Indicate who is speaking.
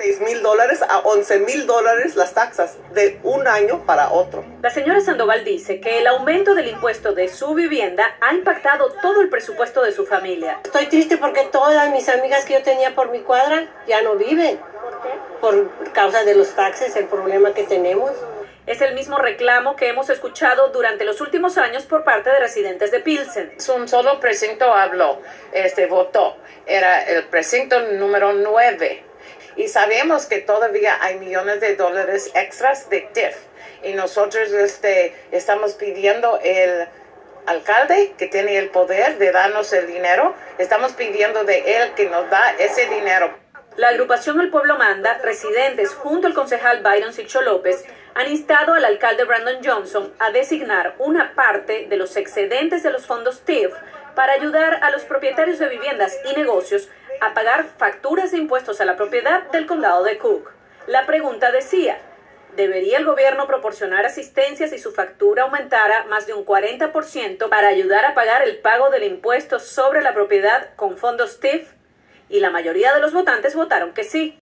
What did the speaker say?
Speaker 1: $6,000 a $11,000 las taxas de un año para otro.
Speaker 2: La señora Sandoval dice que el aumento del impuesto de su vivienda ha impactado todo el presupuesto de su familia.
Speaker 3: Estoy triste porque todas mis amigas que yo tenía por mi cuadra ya no viven.
Speaker 2: ¿Por qué?
Speaker 3: Por causa de los taxes, el problema que tenemos.
Speaker 2: Es el mismo reclamo que hemos escuchado durante los últimos años por parte de residentes de Pilsen.
Speaker 4: Un solo precinto habló, votó. Era el precinto número 9. Y sabemos que todavía hay millones de dólares extras de TIF. Y nosotros estamos pidiendo el alcalde que tiene el poder de darnos el dinero. Estamos pidiendo de él que nos da ese dinero.
Speaker 2: La agrupación El Pueblo Manda, residentes junto al concejal Byron Sicho López, han instado al alcalde Brandon Johnson a designar una parte de los excedentes de los fondos TIF para ayudar a los propietarios de viviendas y negocios a pagar facturas de impuestos a la propiedad del condado de Cook. La pregunta decía, ¿debería el gobierno proporcionar asistencia si su factura aumentara más de un 40% para ayudar a pagar el pago del impuesto sobre la propiedad con fondos TIF? Y la mayoría de los votantes votaron que sí.